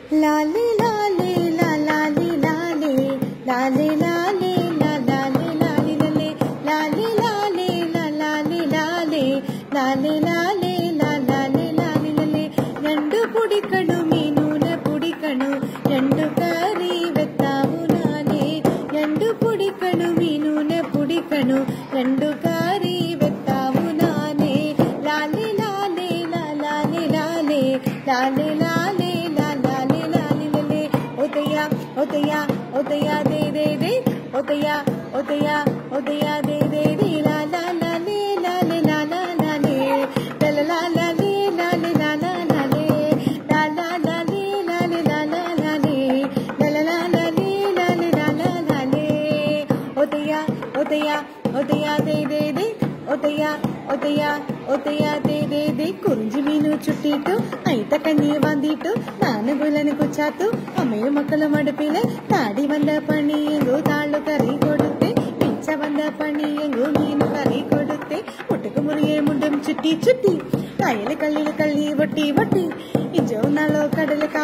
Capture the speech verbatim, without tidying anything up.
ലാലി ലാലി ലാലി ലാലി ലാലി ലാലി ലാലി ലാലി ലാലി ലാലി ലാലി ലാലി ലാലി ലാലി ലാലി ലാലി രണ്ടു പൊടിക്കണു മീനൂനെ പൊടിക്കണു രണ്ടു കറി വെത്താവു നാനേ രണ്ടു പൊടിക്കണു മീനൂനെ പൊടിക്കണു രണ്ടു കറി വെത്താവു നാനേ ലാലി ലാലി ലാലി ലാലി ലാലി ലാലി ലാലി ലാലി ലേ ഒതയാ ഒതയാ ഒതയാ ദേ ദേ ദേ ഒതയാ ഒതയാ ഒതയാ ദേ ദേ ദേ ലാ ലാ ലാ ലേ ലാ ലേ ലാ ലാ ലാ ലേ ലാ ലാ ലാ ലേ ലാ ലേ ലാ ലാ ലാ ലേ ലാ ലാ ലാ ലേ ലാ ലേ ലാ ലാ ലാ ലേ ലാ ലാ ലാ ലാ ലേ ലാ ലേ ലാ ലാ ലാ ലേ ഒതയാ ഒതയാ ഒതയാ ദേ ദേ ദേ ഒതയാ ഒതയാ ഒതയാ ദേ ദേ ദേ കുറിഞ്ചി മീനു ചുട്ടിട്ടു അയിത്ത കഞ്ഞി വാന്തിട്ടു നാന് പുലന് കുച്ചാത്തു അമ്മയും മക്കളും അടുപ്പില് താടി വന്ന പണിയെങ്കു താളു കറി കൊടുത്തേ മിച്ച വന്ന പണിയെങ്കു മീനു കറി കൊടുത്തേ മുട്ടക്ക് മുറിയെ മുണ്ടും ചുറ്റി ചുറ്റി കായല് കല്ലില് കള്ളി വട്ടി വട്ടി ഇഞ്ചോ നാളോ കടല്